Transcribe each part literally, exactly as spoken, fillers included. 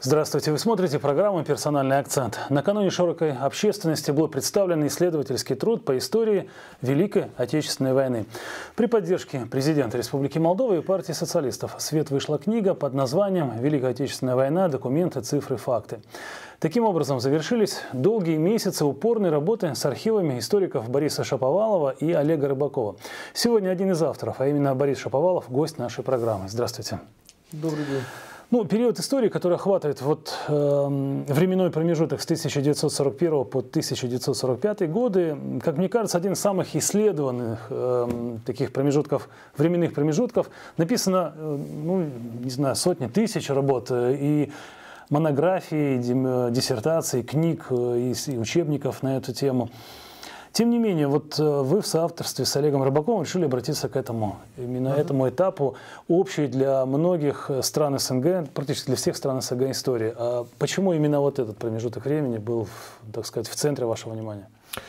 Здравствуйте! Вы смотрите программу «Персональный акцент». Накануне широкой общественности был представлен исследовательский труд по истории Великой Отечественной войны. При поддержке президента Республики Молдова и партии социалистов в свет вышла книга под названием «Великая Отечественная война. Документы, цифры, факты». Таким образом, завершились долгие месяцы упорной работы с архивами историков Бориса Шаповалова и Олега Рыбакова. Сегодня один из авторов, а именно Борис Шаповалов, гость нашей программы. Здравствуйте. Добрый день. Ну, период истории, который охватывает вот, э, временной промежуток с тысяча девятьсот сорок первого по тысяча девятьсот сорок пятый годы, как мне кажется, один из самых исследованных э, таких промежутков, временных промежутков. Написано, э, ну, не знаю, сотни тысяч работ э, и монографий, диссертаций, книг э, и, и учебников на эту тему. Тем не менее, вот вы в соавторстве с Олегом Рыбаковым решили обратиться к этому, именно uh-huh. этому этапу, общей для многих стран СНГ, практически для всех стран СНГ истории. А почему именно вот этот промежуток времени был, так сказать, в центре вашего внимания?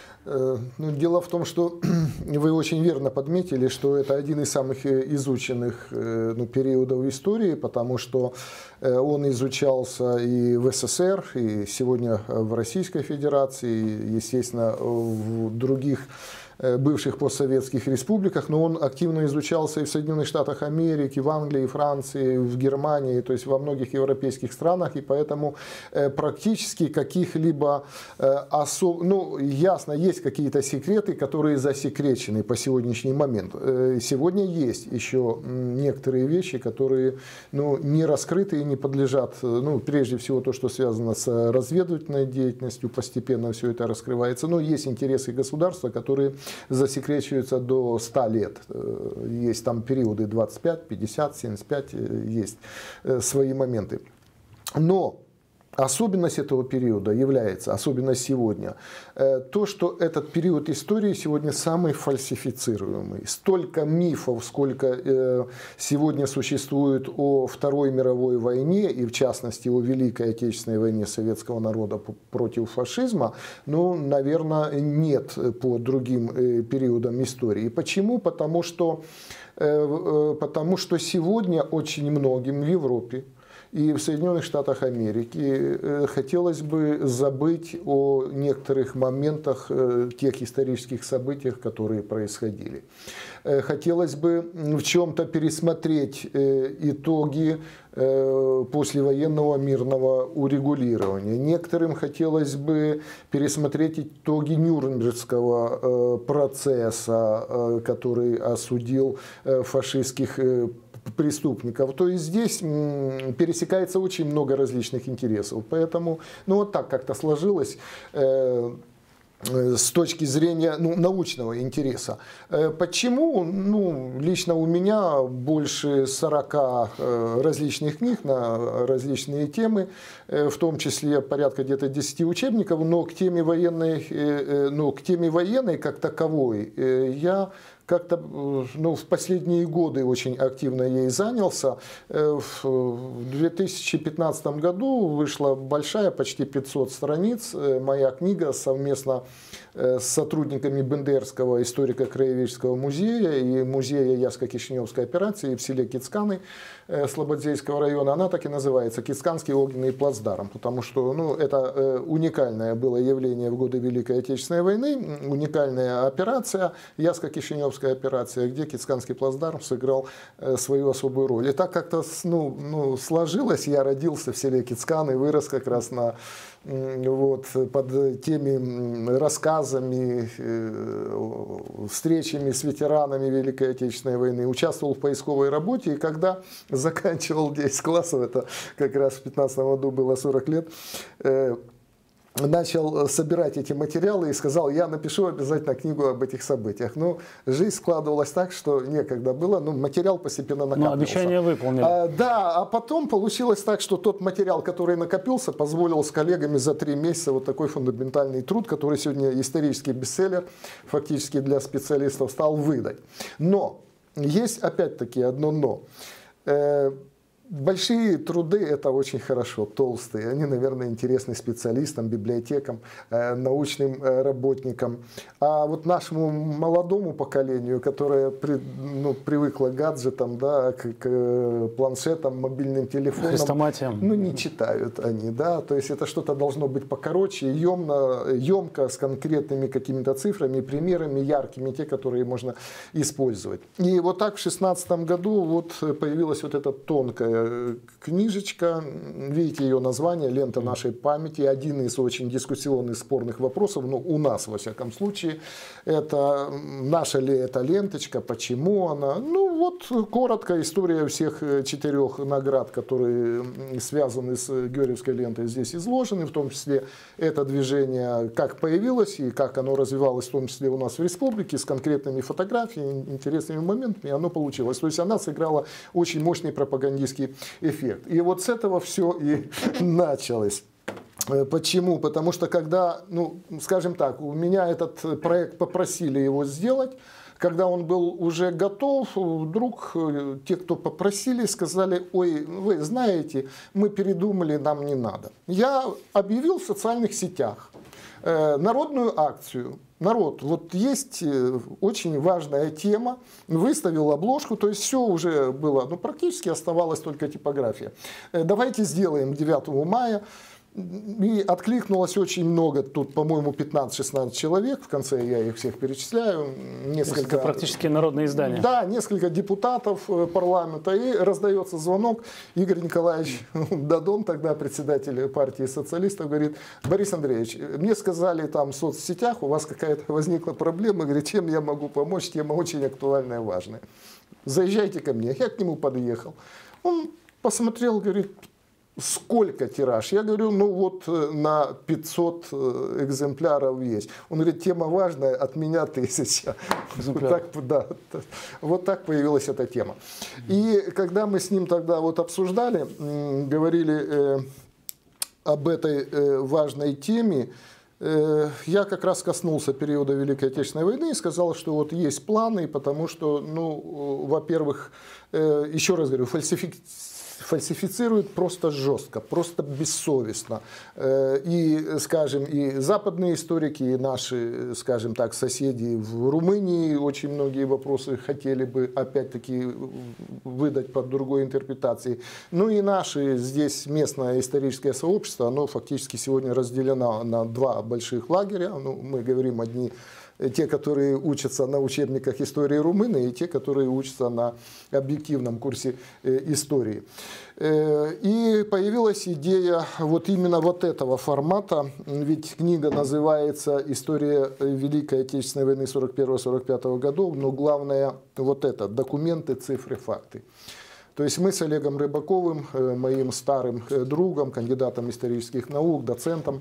Ну, дело в том, что вы очень верно подметили, что это один из самых изученных ну, периодов истории, потому что он изучался и в СССР, и сегодня в Российской Федерации, естественно, в других бывших постсоветских республиках, но он активно изучался и в Соединенных Штатах Америки, в Англии, Франции, в Германии, то есть во многих европейских странах, и поэтому практически каких-либо особ... ну, ясно, есть какие-то секреты, которые засекречены по сегодняшний момент. Сегодня есть еще некоторые вещи, которые ну, не раскрыты и не подлежат, ну, прежде всего то, что связано с разведывательной деятельностью, постепенно все это раскрывается, но есть интересы государства, которые засекречиваются до ста лет. Есть там периоды двадцать пять, пятьдесят, семьдесят пять, есть свои моменты. Но особенность этого периода является, особенно сегодня, то, что этот период истории сегодня самый фальсифицируемый. Столько мифов, сколько сегодня существует о Второй мировой войне, и в частности о Великой Отечественной войне советского народа против фашизма, ну, наверное, нет по другим периодам истории. Почему? Потому что, потому что сегодня очень многим в Европе и в Соединенных Штатах Америки хотелось бы забыть о некоторых моментах, тех исторических событиях, которые происходили. Хотелось бы в чем-то пересмотреть итоги послевоенного мирного урегулирования. Некоторым хотелось бы пересмотреть итоги Нюрнбергского процесса, который осудил фашистских преступников. То есть здесь пересекается очень много различных интересов. Поэтому, ну вот так как-то сложилось э, с точки зрения ну, научного интереса. Почему? Ну, лично у меня больше сорока различных книг на различные темы, в том числе порядка где-то десяти учебников, но к теме военной, ну, к теме военной как таковой я как-то ну, в последние годы очень активно ей занялся. В две тысячи пятнадцатом году вышла большая, почти пятьсот страниц, моя книга совместно с сотрудниками Бендерского историко-краеведческого музея и музея Яско-Кишиневской операции в селе Кицканы Слободзейского района. Она так и называется «Кицканский огненный плацдарм», потому что ну, это уникальное было явление в годы Великой Отечественной войны, уникальная операция, Яско-Кишиневская операция, где Кицканский плацдарм сыграл свою особую роль. И так как-то ну, ну, сложилось, я родился в селе Кицканы, вырос как раз на вот, под теми рассказами, встречами с ветеранами Великой Отечественной войны, участвовал в поисковой работе, и когда заканчивал десять классов, это как раз в пятнадцатом году было сорок лет, начал собирать эти материалы и сказал, я напишу обязательно книгу об этих событиях. Но жизнь складывалась так, что некогда было, ну, материал постепенно накапливался. Но обещание выполнили. А, да, а потом получилось так, что тот материал, который накопился, позволил с коллегами за три месяца вот такой фундаментальный труд, который сегодня исторический бестселлер, фактически для специалистов, стал выдать. Но есть опять-таки одно но. Большие труды – это очень хорошо, толстые. Они, наверное, интересны специалистам, библиотекам, э, научным э, работникам. А вот нашему молодому поколению, которое при, ну, привыкло к гаджетам, да, к, к планшетам, мобильным телефонам, хрестоматиям, ну, не читают они. Да? То есть это что-то должно быть покороче, емно, емко, с конкретными какими-то цифрами, примерами, яркими, те, которые можно использовать. И вот так в шестнадцатом году вот появилась вот эта тонкая книжечка, видите ее название «Лента нашей памяти», один из очень дискуссионных, спорных вопросов, ну, у нас, во всяком случае, это наша ли это ленточка, почему она, ну, вот коротко история всех четырех наград, которые связаны с Георгиевской лентой, здесь изложены, в том числе это движение, как появилось и как оно развивалось, в том числе у нас в республике, с конкретными фотографиями, интересными моментами, оно получилось. То есть она сыграла очень мощный пропагандистский эффект. И вот с этого все и началось. Почему? Потому что когда, ну, скажем так, у меня этот проект попросили его сделать, когда он был уже готов, вдруг те, кто попросили, сказали: ой, вы знаете, мы передумали, нам не надо. Я объявил в социальных сетях народную акцию. Народ, вот есть очень важная тема, выставил обложку, то есть все уже было, ну, практически оставалась только типография. Давайте сделаем девятого мая. И откликнулось очень много, тут, по-моему, пятнадцать-шестнадцать человек, в конце я их всех перечисляю. Несколько, это практически народное издание. Да, несколько депутатов парламента, и раздается звонок. Игорь Николаевич Дадон, тогда председатель партии социалистов, говорит: Борис Андреевич, мне сказали там в соцсетях, у вас какая-то возникла проблема, говорит, чем я могу помочь, тема очень актуальная, важная. Заезжайте ко мне. Я к нему подъехал. Он посмотрел, говорит: сколько тираж? Я говорю, ну вот на пятьсот экземпляров есть. Он говорит, тема важная, от меня тысяча. Вот так, да, вот так появилась эта тема. И когда мы с ним тогда вот обсуждали, говорили э, об этой э, важной теме, э, я как раз коснулся периода Великой Отечественной войны и сказал, что вот есть планы, потому что, ну, во-первых, э, еще раз говорю, фальсификация, фальсифицируют просто жестко, просто бессовестно. И, скажем, и западные историки, и наши, скажем так, соседи в Румынии очень многие вопросы хотели бы, опять-таки, выдать под другой интерпретацией. Ну и наши здесь местное историческое сообщество, оно фактически сегодня разделено на два больших лагеря. Ну, мы говорим одни... Те, которые учатся на учебниках истории румыны, и те, которые учатся на объективном курсе истории. И появилась идея вот именно вот этого формата, ведь книга называется «История Великой Отечественной войны сорок первого — сорок пятого годов», но главное вот это – документы, цифры, факты. То есть мы с Олегом Рыбаковым, моим старым другом, кандидатом исторических наук, доцентом,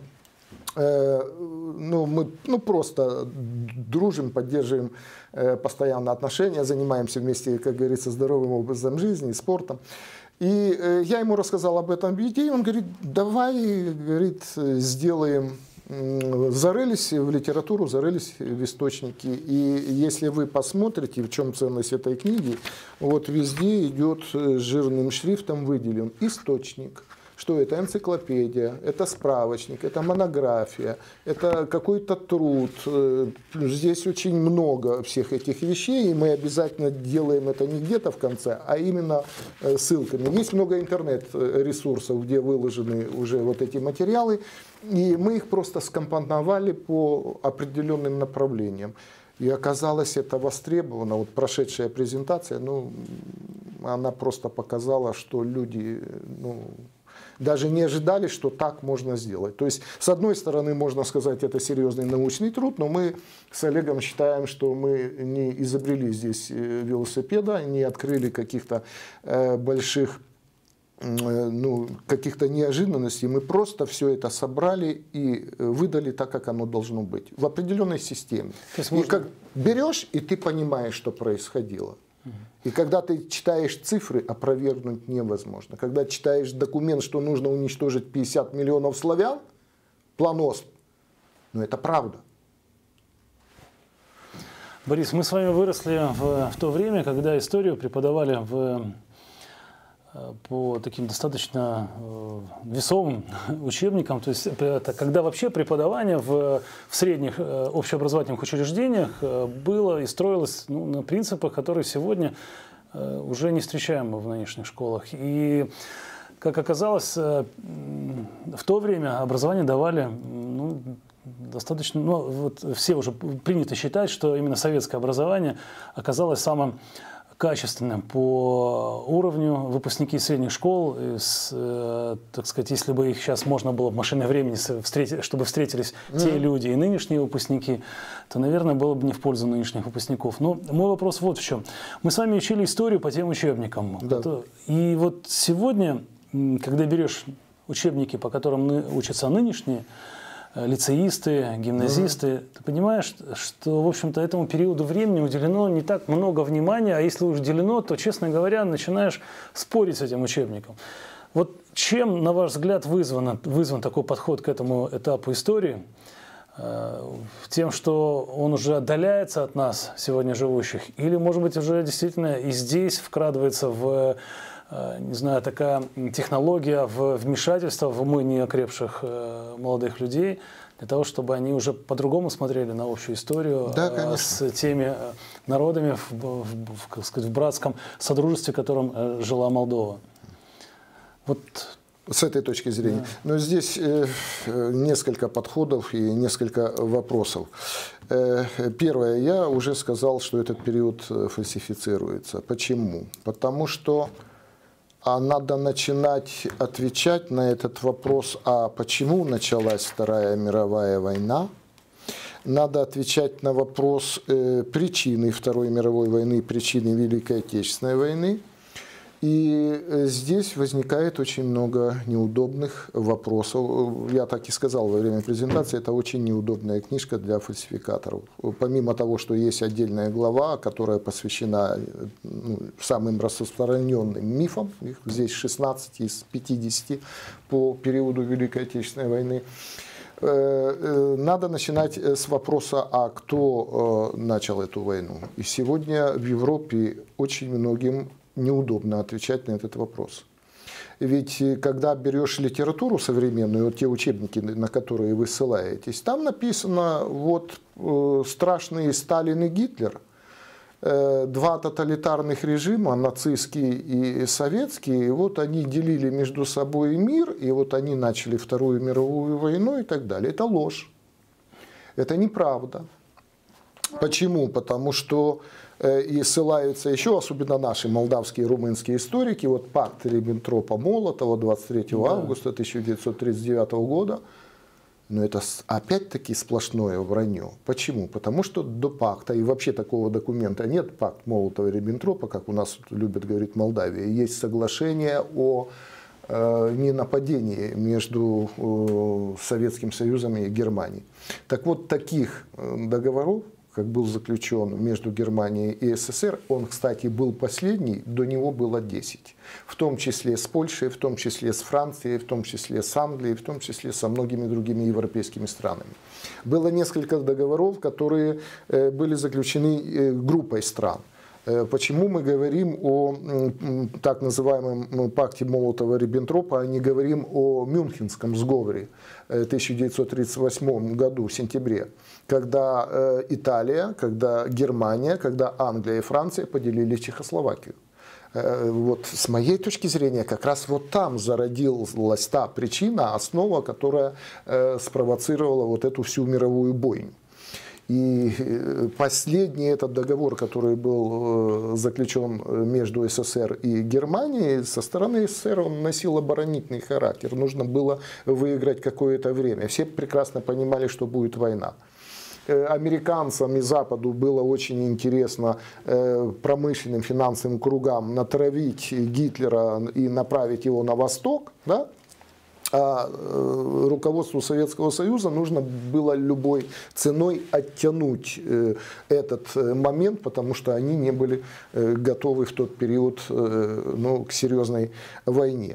ну, мы ну, просто дружим, поддерживаем постоянно отношения, занимаемся вместе, как говорится, здоровым образом жизни, спортом. И я ему рассказал об этом идее, он говорит, давай, говорит, сделаем, зарылись в литературу, зарылись в источники. И если вы посмотрите, в чем ценность этой книги, вот везде идет жирным шрифтом выделен источник. Что это? Энциклопедия, это справочник, это монография, это какой-то труд. Здесь очень много всех этих вещей, и мы обязательно делаем это не где-то в конце, а именно ссылками. Есть много интернет-ресурсов, где выложены уже вот эти материалы, и мы их просто скомпоновали по определенным направлениям. И оказалось, это востребовано. Вот прошедшая презентация, ну, она просто показала, что люди... Ну, даже не ожидали, что так можно сделать. То есть, с одной стороны, можно сказать, это серьезный научный труд, но мы с Олегом считаем, что мы не изобрели здесь велосипеда, не открыли каких-то э, больших, э, ну, каких-то неожиданностей. Мы просто все это собрали и выдали так, как оно должно быть, в определенной системе. И можно... как берешь, и ты понимаешь, что происходило. И когда ты читаешь цифры, опровергнуть невозможно. Когда читаешь документ, что нужно уничтожить пятьдесят миллионов славян, план ОСП, ну это правда. Борис, мы с вами выросли в, в то время, когда историю преподавали в по таким достаточно весомым учебникам. То есть это когда вообще преподавание в, в средних общеобразовательных учреждениях было и строилось, ну, на принципах, которые сегодня уже не встречаем в нынешних школах. И, как оказалось, в то время образование давали, ну, достаточно, ну, вот все уже принято считать, что именно советское образование оказалось самым качественным по уровню. Выпускники средних школ, с, э, так сказать, если бы их сейчас можно было в машине времени встретить, чтобы встретились mm-hmm. те люди и нынешние выпускники, то, наверное, было бы не в пользу нынешних выпускников. Но мой вопрос вот в чем. Мы с вами учили историю по тем учебникам. Да. И вот сегодня, когда берешь учебники, по которым учатся нынешние лицеисты, гимназисты, mm-hmm. ты понимаешь, что, в общем-то, этому периоду времени уделено не так много внимания, а если уж уделено, то, честно говоря, начинаешь спорить с этим учебником. Вот чем, на ваш взгляд, вызван, вызван такой подход к этому этапу истории? Тем, что он уже отдаляется от нас, сегодня живущих, или, может быть, уже действительно и здесь вкрадывается в, не знаю, такая технология в вмешательство в умы неокрепших молодых людей, для того, чтобы они уже по-другому смотрели на общую историю, да, с теми народами, в, в, как сказать, в братском содружестве, в котором жила Молдова. Вот. С этой точки зрения. Да. Но здесь э, несколько подходов и несколько вопросов. Э, первое. Я уже сказал, что этот период фальсифицируется. Почему? Потому что а надо начинать отвечать на этот вопрос, а почему началась Вторая мировая война. Надо отвечать на вопрос э, причины Второй мировой войны, причины Великой Отечественной войны. И здесь возникает очень много неудобных вопросов. Я так и сказал во время презентации, это очень неудобная книжка для фальсификаторов. Помимо того, что есть отдельная глава, которая посвящена, ну, самым распространенным мифам, их здесь шестнадцать из пятидесяти по периоду Великой Отечественной войны, надо начинать с вопроса, а кто начал эту войну. И сегодня в Европе очень многим неудобно отвечать на этот вопрос. Ведь когда берешь литературу современную, вот те учебники, на которые вы ссылаетесь, там написано, вот э, страшные Сталин и Гитлер, э, два тоталитарных режима, нацистский и советский, и вот они делили между собой мир, и вот они начали Вторую мировую войну и так далее. Это ложь. Это неправда. Почему? Потому что и ссылаются еще, особенно наши молдавские и румынские историки, вот пакт Риббентропа-Молотова двадцать третьего августа тысяча девятьсот тридцать девятого года. Но это опять-таки сплошное вранье. Почему? Потому что до пакта, и вообще такого документа нет, пакт Молотова-Риббентропа, как у нас любят говорить в Молдавии, есть соглашение о э, ненападении между э, Советским Союзом и Германией. Так вот, таких договоров, как был заключен между Германией и СССР, он, кстати, был последний, до него было десять. В том числе с Польшей, в том числе с Францией, в том числе с Англией, в том числе со многими другими европейскими странами. Было несколько договоров, которые были заключены группой стран. Почему мы говорим о так называемом пакте Молотова-Риббентропа, а не говорим о Мюнхенском сговоре тысяча девятьсот тридцать восьмом году, в сентябре, когда Италия, когда Германия, когда Англия и Франция поделили Чехословакию. Вот с моей точки зрения, как раз вот там зародилась та причина, основа, которая спровоцировала вот эту всю мировую бойню. И последний этот договор, который был заключен между СССР и Германией, со стороны СССР он носил оборонительный характер. Нужно было выиграть какое-то время. Все прекрасно понимали, что будет война. Американцам и Западу было очень интересно промышленным финансовым кругам натравить Гитлера и направить его на восток, да? А руководству Советского Союза нужно было любой ценой оттянуть этот момент, потому что они не были готовы в тот период, ну, к серьезной войне.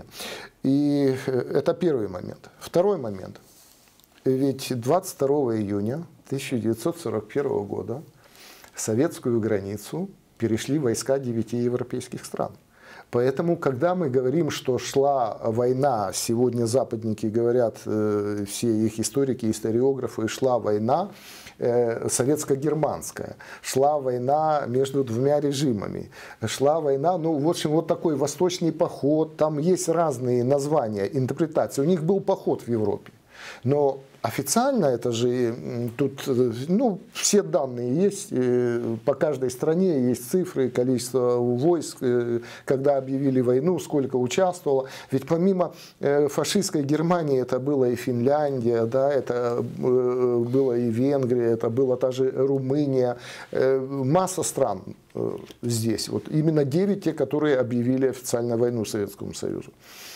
И это первый момент. Второй момент. Ведь двадцать второго июня тысяча девятьсот сорок первого года советскую границу перешли войска девяти европейских стран. Поэтому, когда мы говорим, что шла война, сегодня западники говорят, все их историки, историографы, шла война советско-германская, шла война между двумя режимами, шла война, ну, в общем, вот такой восточный поход, там есть разные названия, интерпретации. У них был поход в Европе, но официально это же, тут, ну, все данные есть, по каждой стране есть цифры, количество войск, когда объявили войну, сколько участвовало. Ведь помимо фашистской Германии это была и Финляндия, да, это была и Венгрия, это была та же Румыния, масса стран здесь. Вот именно девять те, которые объявили официально войну Советскому Союзу.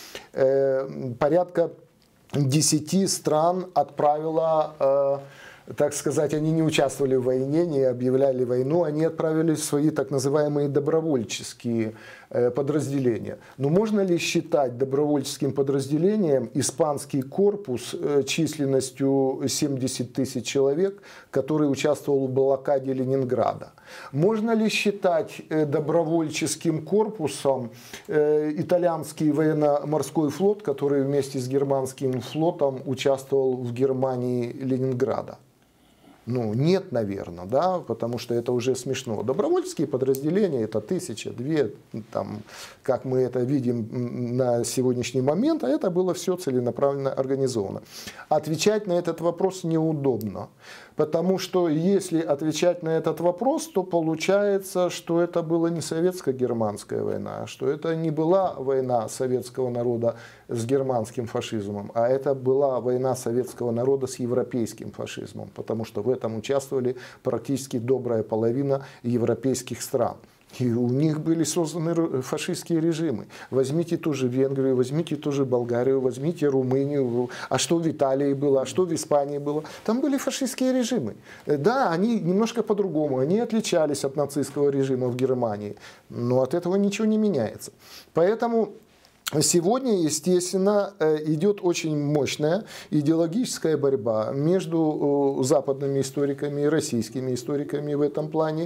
Порядка десяти стран отправила, э, так сказать, они не участвовали в войне, не объявляли войну, они отправили свои так называемые добровольческие э, подразделения. Но можно ли считать добровольческим подразделением испанский корпус э, численностью семьдесят тысяч человек, который участвовал в блокаде Ленинграда? Можно ли считать э, добровольческим корпусом э, итальянский военно-морской флот, который вместе с германским флотом участвовал в Германии Ленинграда? Ну, нет, наверное, да, потому что это уже смешно. Добровольческие подразделения это тысяча, две, там, как мы это видим на сегодняшний момент, а это было все целенаправленно организовано. Отвечать на этот вопрос неудобно, потому что если отвечать на этот вопрос, то получается, что это была не советско-германская война, что это не была война советского народа с германским фашизмом, а это была война советского народа с европейским фашизмом, потому что в этом участвовали практически добрая половина европейских стран. И у них были созданы фашистские режимы. Возьмите ту же Венгрию, возьмите ту же Болгарию, возьмите Румынию. А что в Италии было, а что в Испании было? Там были фашистские режимы. Да, они немножко по-другому, они отличались от нацистского режима в Германии. Но от этого ничего не меняется. Поэтому сегодня, естественно, идет очень мощная идеологическая борьба между западными историками и российскими историками в этом плане.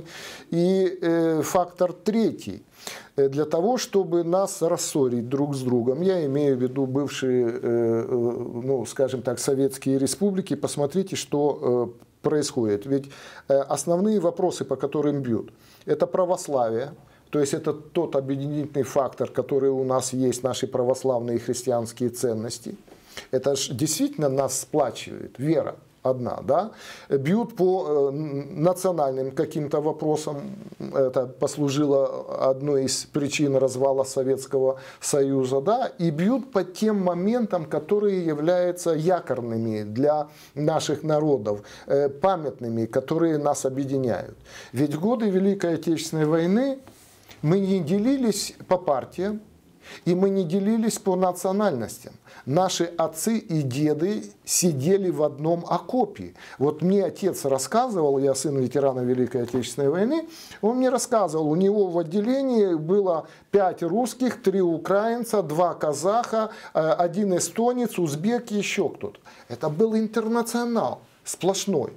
И фактор третий. Для того, чтобы нас рассорить друг с другом, я имею в виду бывшие, ну, скажем так, советские республики, посмотрите, что происходит. Ведь основные вопросы, по которым бьют, это православие. То есть это тот объединительный фактор, который у нас есть, наши православные христианские ценности. Это ж действительно нас сплачивает, вера одна, да? Бьют по национальным каким-то вопросам, это послужило одной из причин развала Советского Союза, да? И бьют по тем моментам, которые являются якорными для наших народов, памятными, которые нас объединяют. Ведь в годы Великой Отечественной войны мы не делились по партиям, и мы не делились по национальностям. Наши отцы и деды сидели в одном окопе. Вот мне отец рассказывал, я сын ветерана Великой Отечественной войны, он мне рассказывал, у него в отделении было пять русских, три украинца, два казаха, один эстонец, узбек и еще кто-то. Это был интернационал сплошной.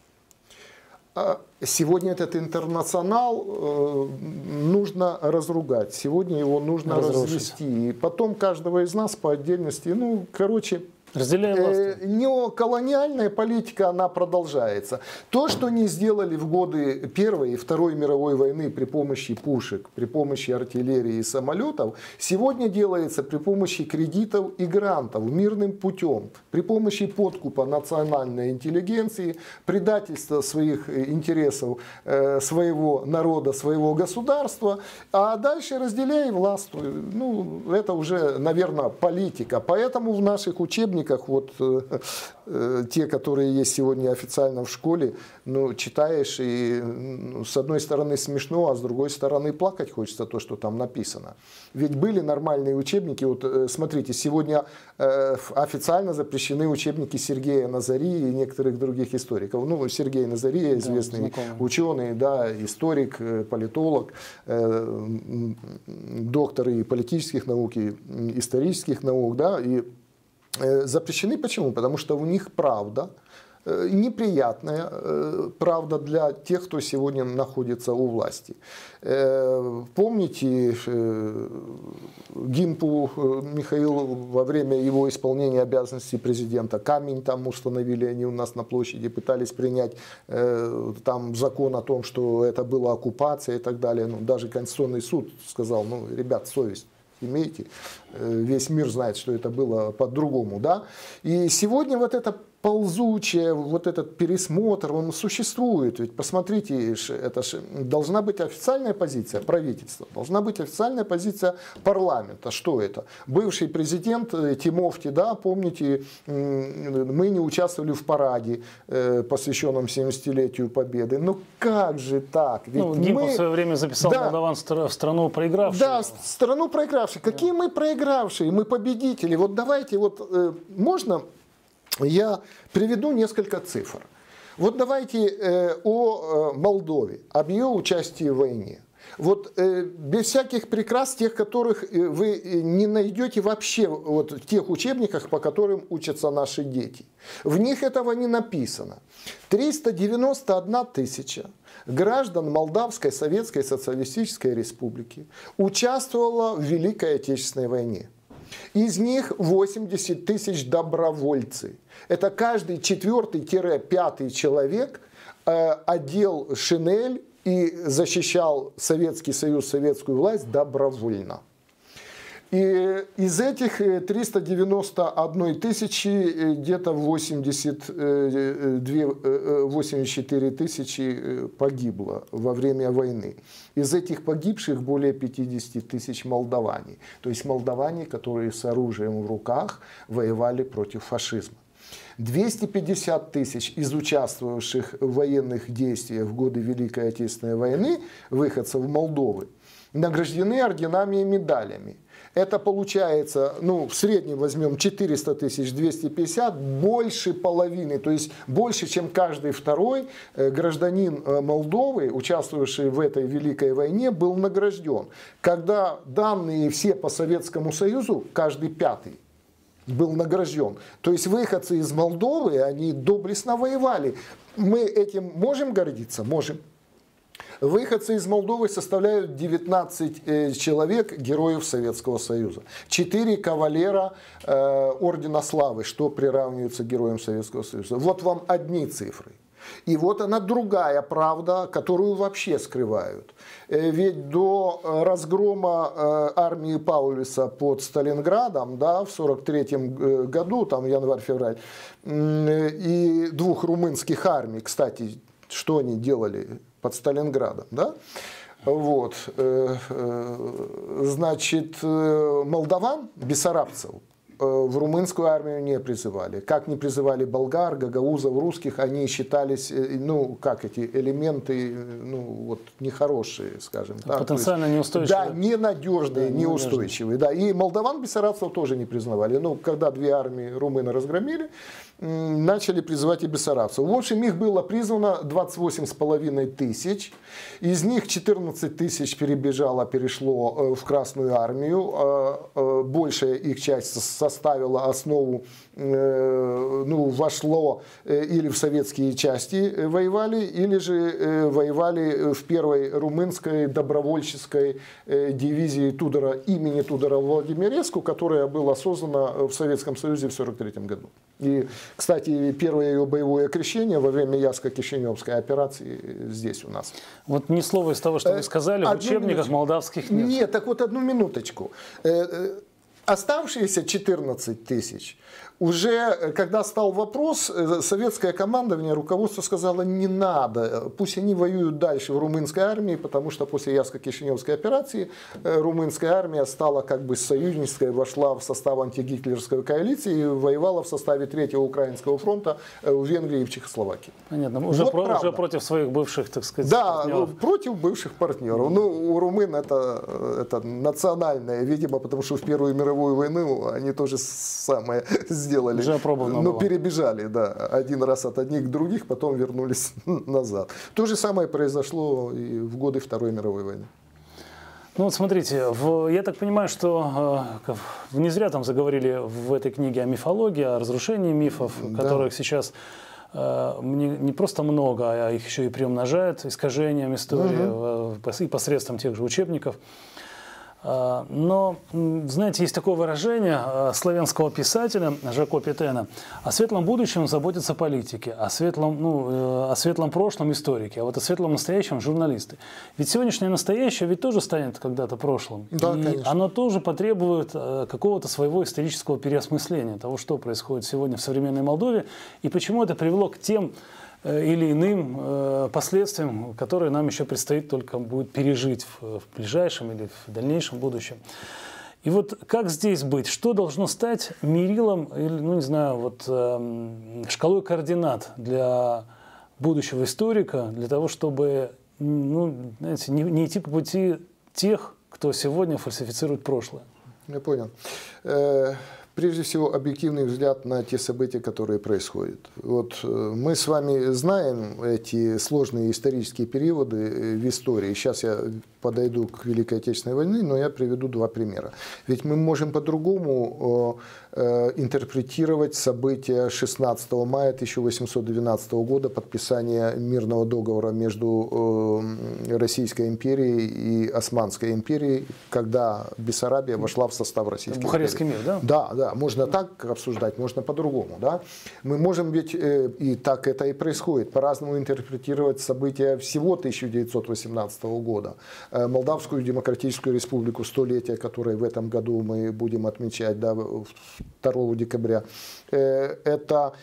Сегодня этот интернационал э, нужно разругать, сегодня его нужно Разрушить. развести. И потом каждого из нас по отдельности, ну, короче, Разделяем власть. Э, неоколониальная политика, она продолжается. То, что не сделали в годы Первой и Второй мировой войны при помощи пушек, при помощи артиллерии и самолетов, сегодня делается при помощи кредитов и грантов, мирным путем, при помощи подкупа национальной интеллигенции, предательства своих интересов, э, своего народа, своего государства, а дальше разделяй власть. Ну, это уже, наверное, политика. Поэтому в наших учебниках вот э, э, те, которые есть сегодня официально в школе, ну, читаешь и ну, с одной стороны смешно, а с другой стороны плакать хочется то, что там написано. Ведь были нормальные учебники, вот э, смотрите, сегодня э, официально запрещены учебники Сергея Назарии и некоторых других историков. Ну, Сергей Назария, известный да, ученый, да, историк, политолог, э, доктор и политических наук, и исторических наук, да, и запрещены почему? Потому что у них правда неприятная, правда, для тех, кто сегодня находится у власти. Помните, Гимпу Михаилу во время его исполнения обязанностей президента камень там установили, они у нас на площади пытались принять там закон о том, что это была оккупация и так далее. Ну, даже Конституционный суд сказал, ну, ребят, совесть имейте, весь мир знает, что это было по-другому, да. И сегодня вот это ползучее, вот этот пересмотр, он существует. Ведь посмотрите, это же должна быть официальная позиция правительства, должна быть официальная позиция парламента. Что это? Бывший президент Тимофти, да, помните, мы не участвовали в параде, посвященном семидесятилетию Победы. Ну как же так? Ведь ну, Гимпов мы... в свое время записал да, Молдаван в страну проигравшую. Да, страну проигравшую. Какие да. мы проигравшие? Мы победители. Вот давайте, вот можно... Я приведу несколько цифр. Вот давайте э, о э, Молдове, об ее участии в войне. Вот э, без всяких прикрас, тех, которых э, вы не найдете вообще вот, в тех учебниках, по которым учатся наши дети. В них этого не написано. триста девяносто одна тысяча граждан Молдавской Советской Социалистической Республики участвовало в Великой Отечественной войне. Из них восемьдесят тысяч добровольцы. Это каждый четвертый-пятый человек э, одел шинель и защищал Советский Союз, советскую власть добровольно. И из этих триста девяносто одной тысячи где-то восемьдесят две, восемьдесят четыре тысячи погибло во время войны. Из этих погибших более пятьдесят тысяч молдаване. То есть молдаване, которые с оружием в руках воевали против фашизма. двести пятьдесят тысяч из участвовавших в военных действиях в годы Великой Отечественной войны, выходцев Молдовы, награждены орденами и медалями. Это получается, ну, в среднем возьмем четыреста тысяч, двести пятьдесят, больше половины, то есть больше, чем каждый второй гражданин Молдовы, участвовавший в этой Великой войне, был награжден. Когда данные все по Советскому Союзу, каждый пятый был награжден. То есть выходцы из Молдовы, они доблестно воевали. Мы этим можем гордиться? Можем. Выходцы из Молдовы составляют девятнадцать человек, героев Советского Союза. четыре кавалера э, Ордена Славы, что приравнивается к героям Советского Союза. Вот вам одни цифры. И вот она другая правда, которую вообще скрывают. Ведь до разгрома армии Паулюса под Сталинградом, да, в сорок третьем году, там январь-февраль, и двух румынских армий, кстати, что они делали под Сталинградом, да? Вот, значит, молдаван, бессарабцев, в румынскую армию не призывали. Как не призывали болгар, гагаузов, русских, они считались, ну, как эти элементы, ну, вот, нехорошие, скажем так. Потенциально неустойчивые. Да, ненадежные, да, неустойчивые. Да. И молдаван, бессарабцев тоже не признавали. Ну, когда две армии румыны разгромили, начали призывать и бессарабцев. В общем, их было призвано двадцать восемь с половиной тысяч. Из них четырнадцать тысяч перебежало, перешло в Красную армию. Большая их часть составила основу, ну, вошло или в советские части воевали, или же воевали в первой румынской добровольческой дивизии Тудора, имени Тудора Владимиреску, которая была создана в Советском Союзе в сорок третьем году. И, кстати, первое ее боевое крещение во время Яско-Кишиневской операции здесь у нас. Вот ни слова из того, что вы сказали, одну в учебниках минуточку. Молдавских нет. Нет, так вот одну минуточку. Оставшиеся четырнадцать тысяч, уже когда стал вопрос, советское командование, руководство сказало, не надо, пусть они воюют дальше в румынской армии, потому что после Яско-Кишиневской операции румынская армия стала как бы союзнической, вошла в состав антигитлеровской коалиции и воевала в составе Третьего Украинского фронта в Венгрии и в Чехословакии. Понятно, уже, вот про, уже против своих бывших, так сказать, да, партнеров. Против бывших партнеров. Ну, у румын это, это национальное, видимо, потому что в Первую мировую войну они тоже самое сделали. Уже опробовано но было. Перебежали, да, один раз от одних к других, потом вернулись назад. То же самое произошло и в годы Второй мировой войны. Ну вот смотрите, в, я так понимаю, что э, не зря там заговорили в этой книге о мифологии, о разрушении мифов, да. которых сейчас не, не просто много, а их еще и приумножают искажением истории угу. и посредством тех же учебников. Но, знаете, есть такое выражение славянского писателя Жако Петена: о светлом будущем заботятся политики, о светлом, ну, о светлом прошлом историки, а вот о светлом настоящем журналисты. Ведь сегодняшнее настоящее ведь тоже станет когда-то прошлым. Да, и конечно. Оно тоже потребует какого-то своего исторического переосмысления того, что происходит сегодня в современной Молдове, и почему это привело к тем или иным э, последствиям, которые нам еще предстоит только будет пережить в, в ближайшем или в дальнейшем будущем. И вот как здесь быть? Что должно стать мерилом, или, ну не знаю, вот, э, шкалой координат для будущего историка, для того, чтобы, ну, знаете, не, не идти по пути тех, кто сегодня фальсифицирует прошлое? Я понял. Прежде всего, объективный взгляд на те события, которые происходят. Вот мы с вами знаем эти сложные исторические периоды в истории. Сейчас я подойду к Великой Отечественной войне, но я приведу два примера. Ведь мы можем по-другому э, интерпретировать события шестнадцатого мая тысяча восемьсот двенадцатого года, подписания мирного договора между э, Российской империей и Османской империей, когда Бессарабия вошла в состав Российской Бухарестский империи. мир, да? Да, да, можно так обсуждать, можно по-другому. Да? Мы можем ведь, э, и так это и происходит, по-разному интерпретировать события всего тысяча девятьсот восемнадцатого года. Молдавскую Демократическую Республику, столетие, которое в этом году мы будем отмечать, да, второго декабря. Это,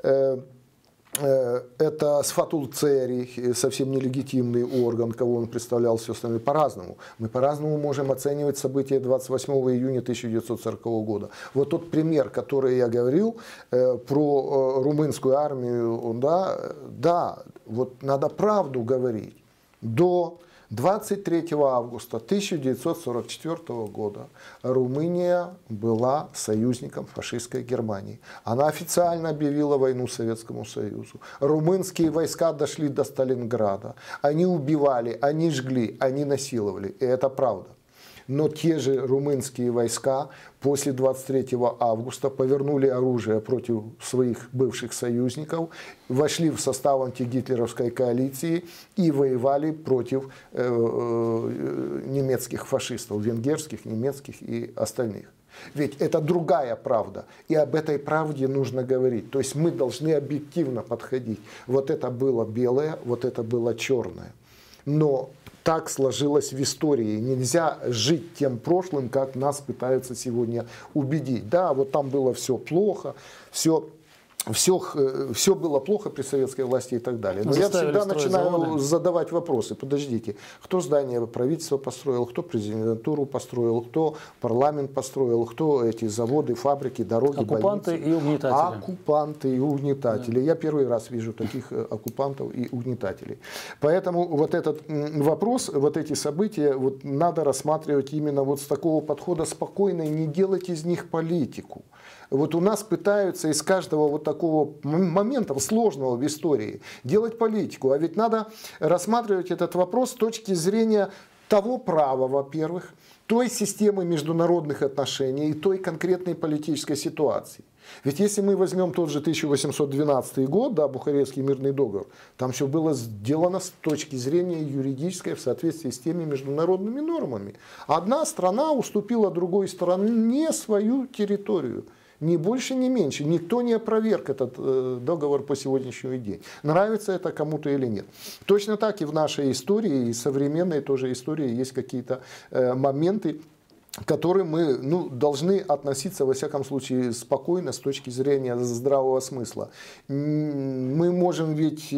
это Сфатул Цери, совсем нелегитимный орган, кого он представлял, все остальное, по-разному. Мы по-разному можем оценивать события двадцать восьмого июня тысяча девятьсот сорокового года. Вот тот пример, который я говорил про румынскую армию, да, да, вот надо правду говорить. До двадцать третьего августа тысяча девятьсот сорок четвёртого года Румыния была союзником фашистской Германии. Она официально объявила войну Советскому Союзу. Румынские войска дошли до Сталинграда. Они убивали, они жгли, они насиловали. И это правда. Но те же румынские войска после двадцать третьего августа повернули оружие против своих бывших союзников, вошли в состав антигитлеровской коалиции и воевали против э, э, немецких фашистов, венгерских, немецких и остальных. Ведь это другая правда, и об этой правде нужно говорить. То есть мы должны объективно подходить. Вот это было белое, вот это было черное. Но так сложилось в истории. Нельзя жить тем прошлым, как нас пытаются сегодня убедить. Да, вот там было все плохо, все, все, все было плохо при советской власти и так далее. Но я всегда начинаю заводы. задавать вопросы. Подождите, кто здание правительства построил, кто президентуру построил, кто парламент построил, кто эти заводы, фабрики, дороги, оккупанты больницы. и угнетатели. Оккупанты и угнетатели. Да. Я первый раз вижу таких оккупантов и угнетателей. Поэтому вот этот вопрос, вот эти события вот надо рассматривать именно вот с такого подхода спокойно и не делать из них политику. Вот у нас пытаются из каждого вот такого момента сложного в истории делать политику. А ведь надо рассматривать этот вопрос с точки зрения того права, во-первых, той системы международных отношений и той конкретной политической ситуации. Ведь если мы возьмем тот же тысяча восемьсот двенадцатый год, да, Бухарестский мирный договор, там все было сделано с точки зрения юридической в соответствии с теми международными нормами. Одна страна уступила другой стране свою территорию. Ни больше, ни меньше. Никто не опроверг этот э, договор по сегодняшний день. Нравится это кому-то или нет. Точно так и в нашей истории, и современной тоже истории есть какие-то э, моменты, к которым мы ну, должны относиться, во всяком случае, спокойно с точки зрения здравого смысла. Мы можем ведь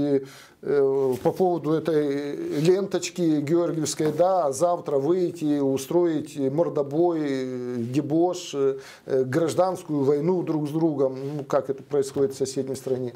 по поводу этой ленточки георгиевской, да, завтра выйти, устроить мордобой, дебош, гражданскую войну друг с другом, ну, как это происходит в соседней стране.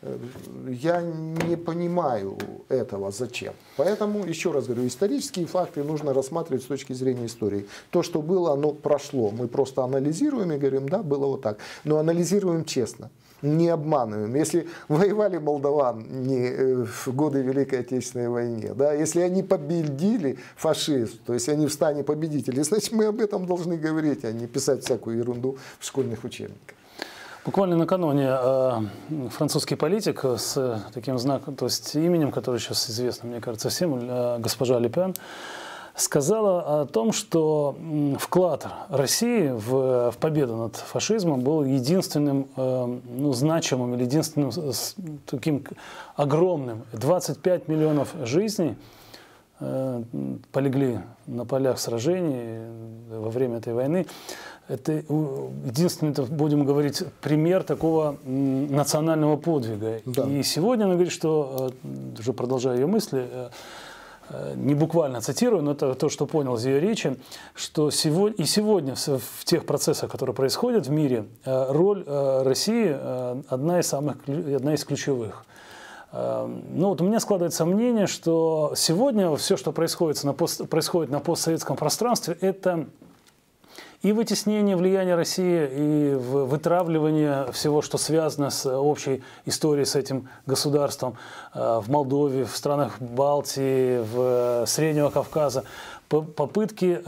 Я не понимаю этого, зачем. Поэтому, еще раз говорю, исторические факты нужно рассматривать с точки зрения истории. То, что было, оно прошло. Мы просто анализируем и говорим, да, было вот так. Но анализируем честно. Не обманываем. Если воевали молдаване в годы Великой Отечественной войны, да, если они победили фашизм, то есть они в стане победителей, значит мы об этом должны говорить, а не писать всякую ерунду в школьных учебниках. Буквально накануне э, французский политик с таким знаком, то есть именем, которое сейчас известно, мне кажется, всем, э, госпожа Ле Пен, сказала о том, что вклад России в, в победу над фашизмом был единственным, э, ну, значимым или единственным таким огромным. двадцать пять миллионов жизней э, полегли на полях сражений во время этой войны. Это единственный, будем говорить, пример такого национального подвига. Да. И сегодня она говорит, что, уже продолжая ее мысли, не буквально цитирую, но это то, что понял из ее речи, что сегодня, и сегодня в тех процессах, которые происходят в мире, роль России одна из самых, одна из ключевых. Ну, вот у меня складывается мнение, что сегодня все, что происходит на, пост, происходит на постсоветском пространстве, это и вытеснение влияния России, и вытравливание всего, что связано с общей историей с этим государством в Молдове, в странах Балтии, в Среднего Кавказа. Попытки,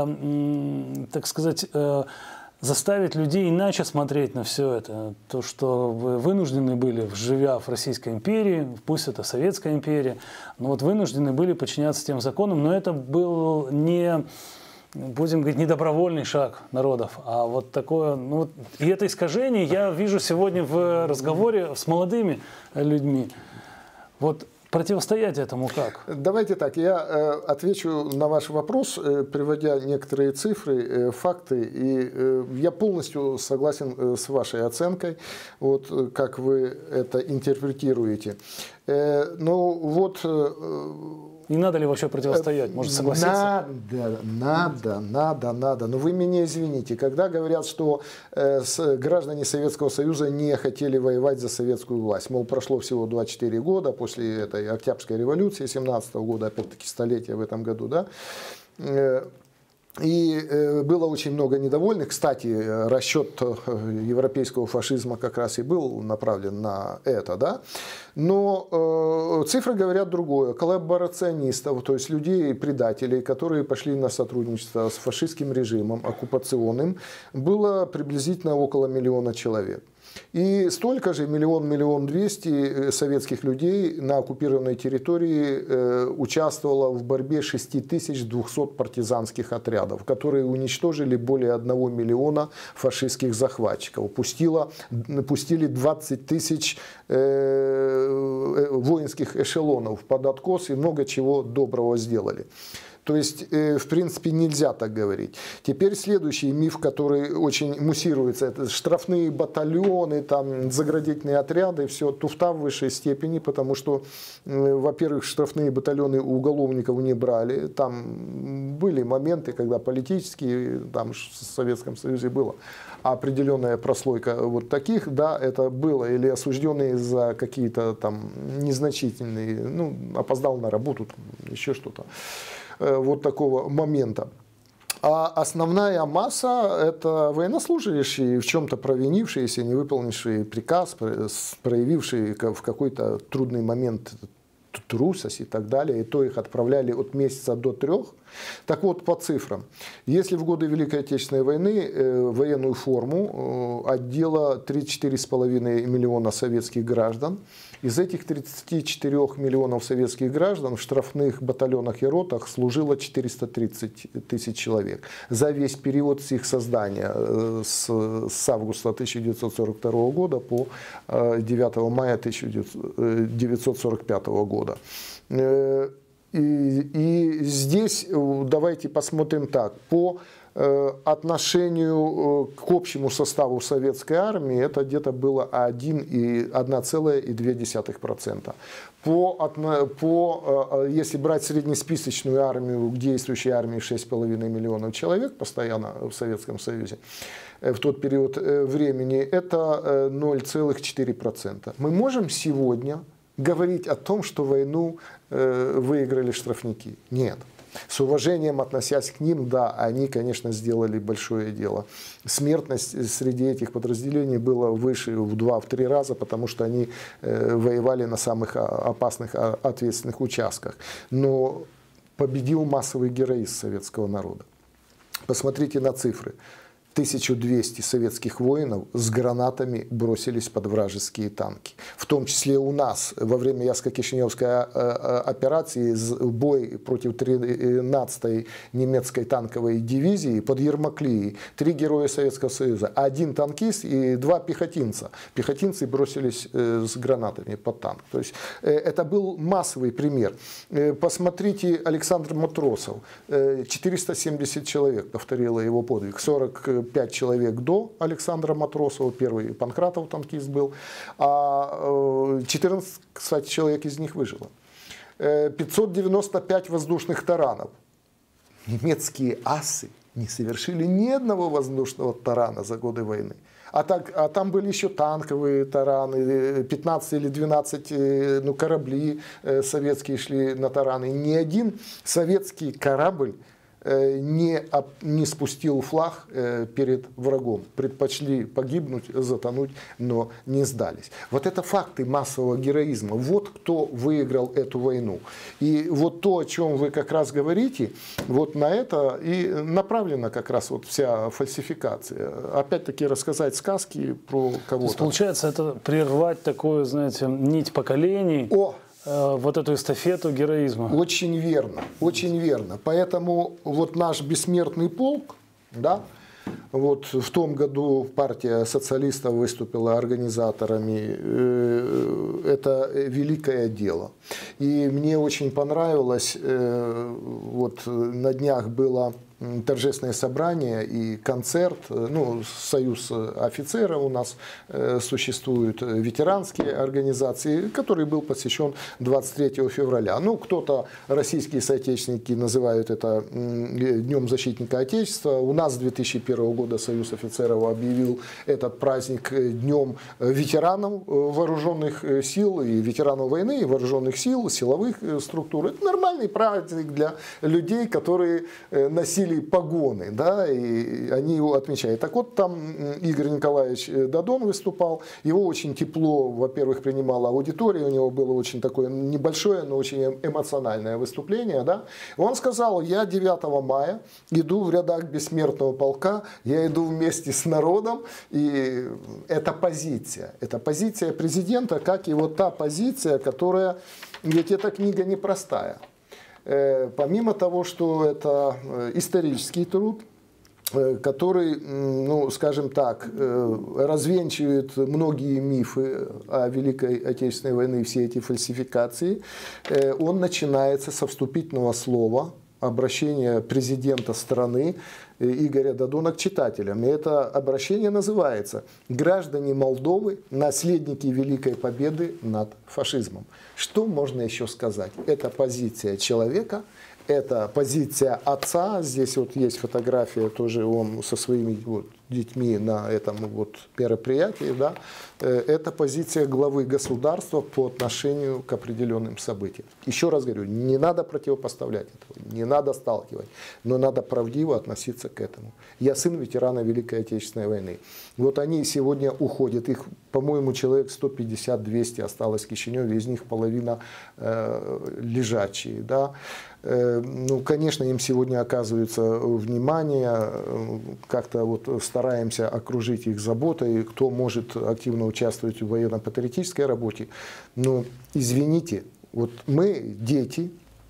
так сказать, заставить людей иначе смотреть на все это. То, что вы вынуждены были, живя в Российской империи, пусть это Советская империя, но вот вынуждены были подчиняться тем законам, но это был не... будем говорить, не добровольный шаг народов, а вот такое, ну вот, и это искажение я вижу сегодня в разговоре с молодыми людьми. Вот противостоять этому как? Давайте так, я э, отвечу на ваш вопрос, э, приводя некоторые цифры, э, факты, и э, я полностью согласен э, с вашей оценкой, вот э, как вы это интерпретируете. Э, ну вот... Э, Не надо ли вообще противостоять? Может, согласиться? Надо, надо, надо, надо. Но вы меня извините, когда говорят, что э, с, граждане Советского Союза не хотели воевать за советскую власть, мол, прошло всего двадцать четыре года после этой Октябрьской революции семнадцатого года, опять-таки столетие в этом году, да, э, и было очень много недовольных. Кстати, расчет европейского фашизма как раз и был направлен на это, да. Но э, цифры говорят другое. Коллаборационистов, то есть людей, предателей, которые пошли на сотрудничество с фашистским режимом, оккупационным, было приблизительно около миллиона человек. И столько же, миллион-миллион двести советских людей на оккупированной территории э, участвовало в борьбе шесть тысяч двести партизанских отрядов, которые уничтожили более одного миллиона фашистских захватчиков. Пустило, пустили двадцать тысяч э, воинских эшелонов под откос и много чего доброго сделали. То есть, в принципе, нельзя так говорить. Теперь следующий миф, который очень муссируется, это штрафные батальоны, там, заградительные отряды, все туфта в высшей степени, потому что, во-первых, штрафные батальоны у уголовников не брали. Там были моменты, когда политические, там в Советском Союзе было определенная прослойка вот таких, да, это было, или осужденные за какие-то там незначительные, ну, опоздал на работу, там, еще что-то. Вот такого момента. А основная масса – это военнослужащие, в чем-то провинившиеся, не выполнившие приказ, проявившие в какой-то трудный момент трусость и так далее. И то их отправляли от месяца до трех. Так вот, по цифрам. Если в годы Великой Отечественной войны э, военную форму э, отдело тридцать четыре с половиной миллиона советских граждан, из этих тридцати четырёх миллионов советских граждан в штрафных батальонах и ротах служило четыреста тридцать тысяч человек. За весь период с их создания, э, с, с августа тысяча девятьсот сорок второго года по э, девятого мая тысяча девятьсот сорок пятого года. Э, И, и здесь давайте посмотрим так. По э, отношению к общему составу советской армии это где-то было одна целая две десятых процента. По, по, если брать среднесписочную армию, к действующей армии шесть с половиной миллионов человек постоянно в Советском Союзе, в тот период времени, это ноль целых четыре десятых процента. Мы можем сегодня говорить о том, что войну э, выиграли штрафники? Нет. С уважением относясь к ним, да, они, конечно, сделали большое дело. Смертность среди этих подразделений была выше в два-три раза, потому что они э, воевали на самых опасных, ответственных участках. Но победил массовый героизм советского народа. Посмотрите на цифры. тысяча двести советских воинов с гранатами бросились под вражеские танки. В том числе у нас во время Ясско-Кишиневской операции бой против тринадцатой немецкой танковой дивизии под Ермаклией. Три героя Советского Союза, один танкист и два пехотинца. Пехотинцы бросились с гранатами под танк. То есть это был массовый пример. Посмотрите, Александр Матросов. четыреста семьдесят человек повторило его подвиг. сорок пять человек до Александра Матросова, первый Панкратов танкист был, а четырнадцать человек из них выжило. пятьсот девяносто пять воздушных таранов. Немецкие асы не совершили ни одного воздушного тарана за годы войны. А, так, а там были еще танковые тараны, пятнадцать или двенадцать ну, корабли советские шли на тараны. Ни один советский корабль не, не спустил флаг перед врагом. Предпочли погибнуть, затонуть, но не сдались. Вот это факты массового героизма. Вот кто выиграл эту войну. И вот то, о чем вы как раз говорите, вот на это и направлена как раз вот вся фальсификация. Опять-таки рассказать сказки про кого-то. То есть, получается, это прервать такую, знаете, нить поколений. О! Вот эту эстафету героизма. Очень верно, очень верно. Поэтому вот наш бессмертный полк, да, вот в том году партия социалистов выступила организаторами. Это великое дело. И мне очень понравилось, вот на днях было торжественное собрание и концерт, ну, союз офицеров у нас э, существуют, ветеранские организации, который был посвящен двадцать третьего февраля. Ну, кто-то, российские соотечественники, называют это э, Днем защитника Отечества. У нас с две тысячи первого года союз офицеров объявил этот праздник Днем ветеранов вооруженных сил и ветеранов войны, и вооруженных сил, силовых структур. Это нормальный праздник для людей, которые носили погоны, да, и они его отмечают. Так вот, там Игорь Николаевич Дадон выступал, его очень тепло, во-первых, принимала аудитория, у него было очень такое небольшое, но очень эмоциональное выступление, да. Он сказал: я девятого мая иду в рядах бессмертного полка, я иду вместе с народом, и это позиция, это позиция президента, как и вот та позиция, которая, ведь эта книга непростая. Помимо того, что это исторический труд, который, ну, скажем так, развенчивает многие мифы о Великой Отечественной войне, все эти фальсификации, он начинается со вступительного слова, обращения президента страны Игоря Дадона к читателям. И это обращение называется «Граждане Молдовы, наследники Великой Победы над фашизмом». Что можно еще сказать? Это позиция человека, это позиция отца. Здесь вот есть фотография, тоже он со своими вот детьми на этом вот мероприятии. Да? Это позиция главы государства по отношению к определенным событиям. Еще раз говорю, не надо противопоставлять этого, не надо сталкивать, но надо правдиво относиться к этому. Я сын ветерана Великой Отечественной войны. Вот они сегодня уходят, их, по-моему, человек сто пятьдесят - двести осталось в Кишиневе, из них половина э, лежачие. Да? Э, ну, конечно, им сегодня оказывается внимание, э, как-то вот стараемся окружить их заботой, кто может активно участвовать в военно-патриотической работе. Но, извините, вот мы, дети,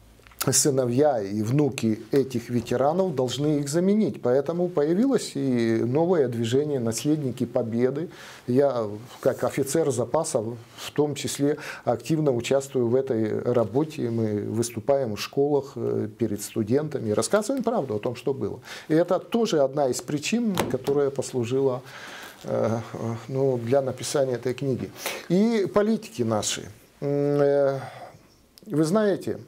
сыновья и внуки этих ветеранов, должны их заменить. Поэтому появилось и новое движение «Наследники Победы». Я, как офицер запаса, в том числе активно участвую в этой работе. Мы выступаем в школах перед студентами, рассказываем правду о том, что было. И это тоже одна из причин, которая послужила э, ну, для написания этой книги. И политики наши. Э, вы знаете,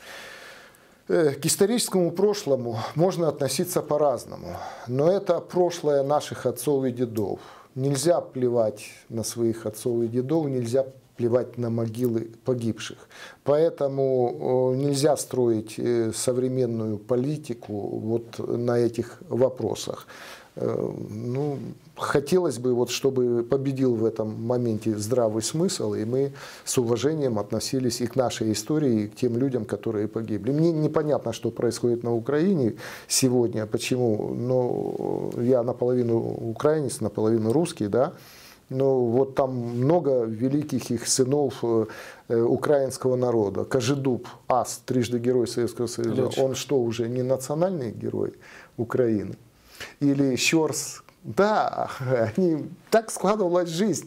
к историческому прошлому можно относиться по-разному, но это прошлое наших отцов и дедов. Нельзя плевать на своих отцов и дедов, нельзя плевать на могилы погибших. Поэтому нельзя строить современную политику вот на этих вопросах. Ну, хотелось бы, вот, чтобы победил в этом моменте здравый смысл, и мы с уважением относились и к нашей истории, и к тем людям, которые погибли. Мне непонятно, что происходит на Украине сегодня, почему, но я наполовину украинец, наполовину русский, да, но вот там много великих их сынов украинского народа. Кожедуб, ас, трижды герой Советского Союза, Леч. Он что, уже не национальный герой Украины? Или Щорс, да, они, так складывалась жизнь,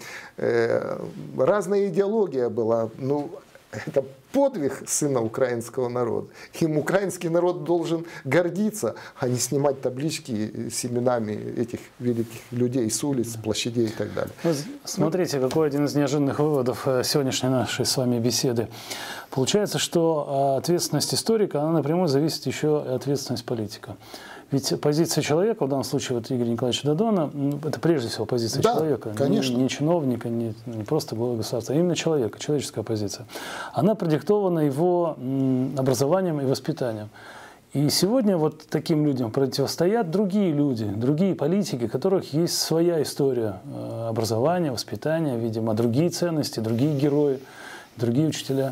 разная идеология была, ну, это подвиг сына украинского народа. Им украинский народ должен гордиться, а не снимать таблички с именами этих великих людей с улиц, площадей и так далее. Ну, смотрите, какой один из неожиданных выводов сегодняшней нашей с вами беседы. Получается, что ответственность историка, она напрямую зависит еще и от ответственности политика. Ведь позиция человека, в данном случае вот Игоря Николаевича Додона, это прежде всего позиция да, человека, конечно. Не, не чиновника, не, не просто главы государства, а именно человека, человеческая позиция. Она продиктована его образованием и воспитанием. И сегодня вот таким людям противостоят другие люди, другие политики, у которых есть своя история образования, воспитания, видимо, другие ценности, другие герои, другие учителя.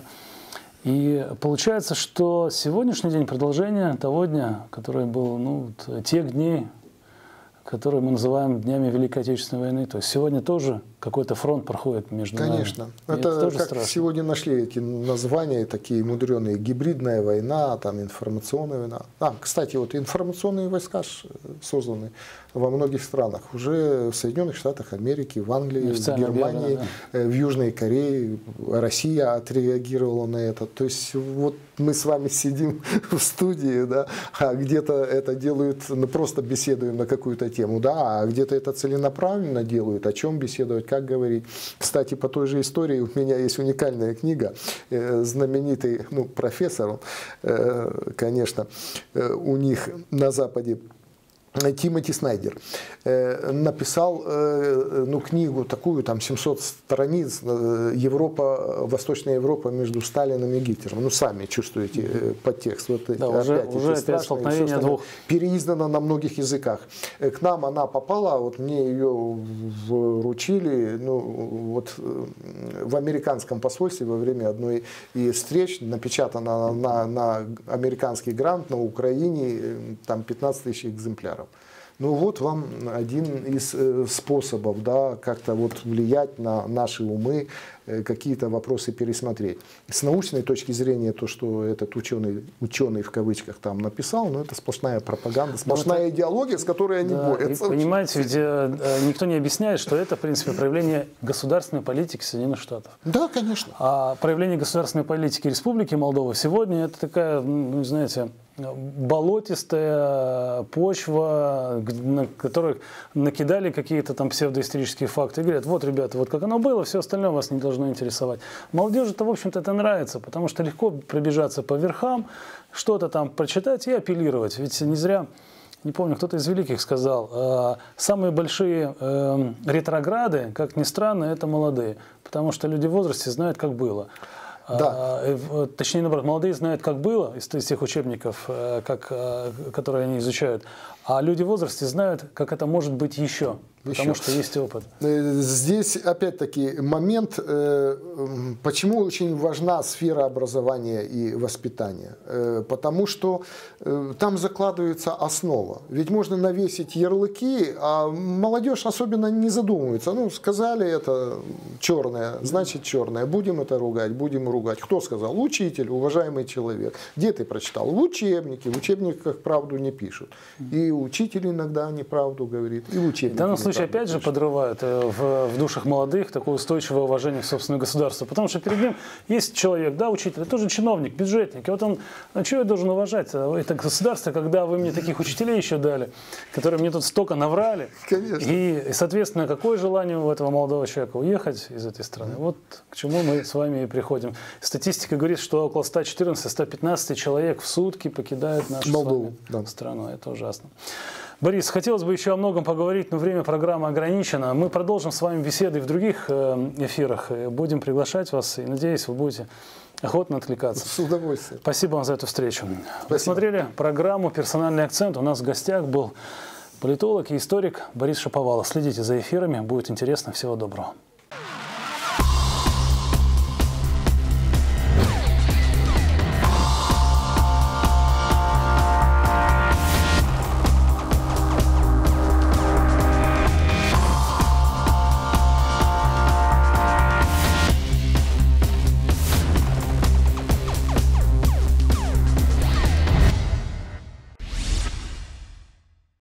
И получается, что сегодняшний день продолжение того дня, который был, ну, тех дней, которые мы называем днями Великой Отечественной войны. То есть сегодня тоже какой-то фронт проходит между нами. Конечно. Это, это как страшно. Сегодня нашли эти названия, такие мудреные: гибридная война, там, информационная война. А, кстати, вот информационные войска созданы во многих странах. Уже в Соединенных Штатах Америки, в Англии, в Германии, да. в Южной Корее. Россия отреагировала на это. То есть вот мы с вами сидим в студии, да, а где-то это делают, ну, просто беседуем на какую-то тему, да, а где-то это целенаправленно делают, о чем беседовать, как говорить. Кстати, по той же истории у меня есть уникальная книга, э, знаменитый, ну, профессор, э, конечно, э, у них на Западе, Тимоти Снайдер, э, написал э, ну, книгу такую, там семьсот страниц, э, Европа, Восточная Европа между Сталином и Гитлером. Ну, сами чувствуете э, подтекст. Вот, да, уже опять, уже опять столкновение двух. Переиздана на многих языках. Э, к нам она попала, вот мне ее вручили, ну, вот, э, в американском посольстве во время одной из встреч, напечатана на, на американский грант на Украине, э, там пятнадцать тысяч экземпляров. Ну вот вам один из э, способов, да, как-то вот влиять на наши умы, э, какие-то вопросы пересмотреть. С научной точки зрения, то, что этот ученый, ученый в кавычках там написал, ну это сплошная пропаганда, сплошная это, идеология, с которой они да, борются. Понимаете, ведь э, никто не объясняет, что это, в принципе, проявление государственной политики Соединенных Штатов. Да, конечно. А проявление государственной политики Республики Молдова сегодня это такая, ну, знаете, болотистая почва, на которой накидали какие-то там псевдоисторические факты. И говорят, вот, ребята, вот как оно было, все остальное вас не должно интересовать. Молодежи-то, в общем-то, это нравится, потому что легко пробежаться по верхам, что-то там прочитать и апеллировать. Ведь не зря, не помню, кто-то из великих сказал, самые большие ретрограды, как ни странно, это молодые, потому что люди в возрасте знают, как было. Да. А, точнее, наоборот, молодые знают, как было из, из тех учебников, как, которые они изучают, а люди в возрасте знают, как это может быть еще, потому еще. Что есть опыт. Здесь, опять-таки, момент, почему очень важна сфера образования и воспитания. Потому что там закладывается основа. Ведь можно навесить ярлыки, а молодежь особенно не задумывается. Ну, сказали это черное, значит черное. Будем это ругать, будем ругать. Кто сказал? Учитель, уважаемый человек. Где ты прочитал? В учебнике. В учебниках правду не пишут. И учитель иногда неправду говорит. И в учебнике. В данном случае, опять же, подрывают в, в душах молодых такое устойчивое уважение к собственному государству. Потому что перед ним есть человек, да, учитель, это тоже чиновник, бюджетник. И вот он, а что я должен уважать? Это государство, когда вы мне таких учителей еще дали, которые мне тут столько наврали. Конечно. И, соответственно, какое желание у этого молодого человека уехать из этой страны? Вот к чему мы с вами и приходим. Статистика говорит, что около ста четырнадцати — ста пятнадцати человек в сутки покидают нашу Молдову, да. страну. Это ужасно. Борис, хотелось бы еще о многом поговорить, но время программы ограничено. Мы продолжим с вами беседы в других эфирах. Будем приглашать вас, и, надеюсь, вы будете охотно откликаться. С удовольствием. Спасибо вам за эту встречу. Спасибо. Вы смотрели программу «Персональный акцент». У нас в гостях был политолог и историк Борис Шаповалов. Следите за эфирами, будет интересно. Всего доброго.